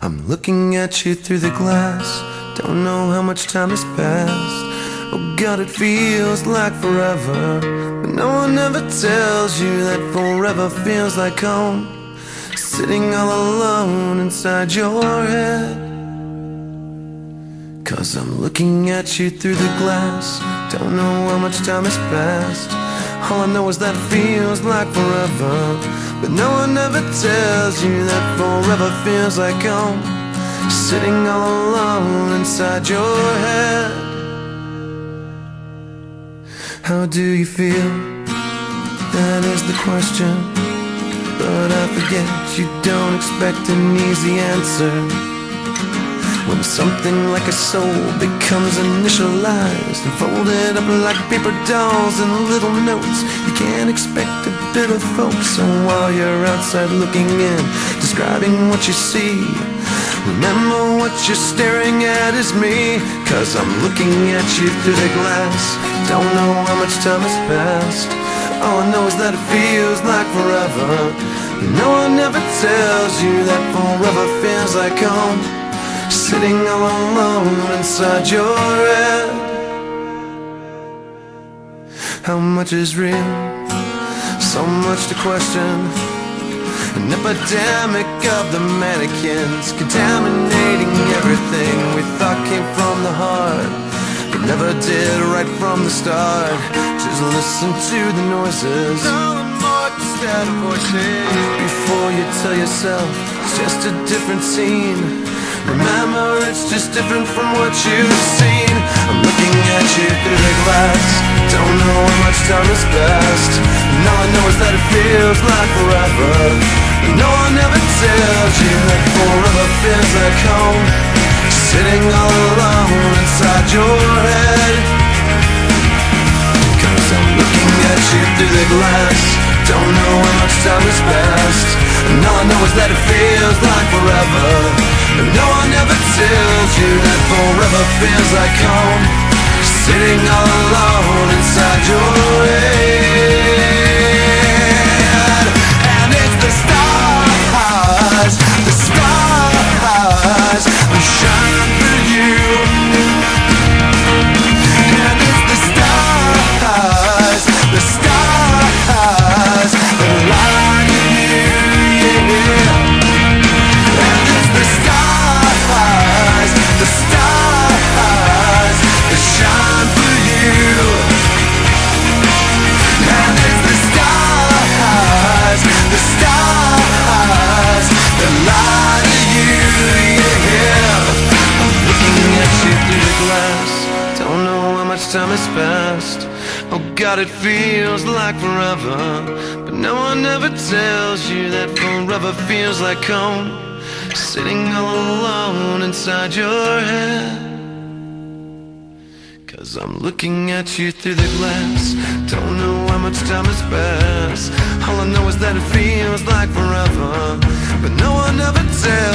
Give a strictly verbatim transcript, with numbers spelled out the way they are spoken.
I'm looking at you through the glass. Don't know how much time has passed. Oh God, it feels like forever, but no one ever tells you that forever feels like home. Sitting all alone inside your head. Cause I'm looking at you through the glass. Don't know how much time has passed. All I know is that it feels like forever, but no one ever tells you that forever feels like home. Sitting all alone inside your head. How do you feel? That is the question. But I forget you don't expect an easy answer. When something like a soul becomes initialized and folded up like paper dolls and little notes, you can't expect a bit of folks. So while you're outside looking in, describing what you see, remember what you're staring at is me. Cause I'm looking at you through the glass. Don't know how much time has passed. All I know is that it feels like forever, but no one ever tells you that forever feels like home. Sitting all alone inside your head. How much is real? So much to question. An epidemic of the mannequins, contaminating everything we thought came from the heart, but never did right from the start. Just listen to the noises, instead of voices, before you tell yourself it's just a different scene. Remember, it's just different from what you've seen. I'm looking at you through the glass. Don't know how much time has passed, and all I know is that it feels like forever, but no one ever tells you that forever feels like home. Sitting all alone inside your head. Cause I'm looking at you through the glass. Don't know how much time has passed, and all I know is that it feels like forever, but no one ever tells you that forever feels like home. Sitting all alone inside your head. And it's the stars, the stars that shine for you. And it's the stars, the stars that light you, yeah. And it's the stars, the stars that shine for you. And it's the stars, the stars that light you, yeah. I'm looking at you through the glass. Don't know how much time has passed. Oh God, it feels like forever, but no one ever tells you that forever feels like home. Sitting all alone inside your head. Cause I'm looking at you through the glass. Don't know how much time has passed. All I know is that it feels like forever, but no one ever tells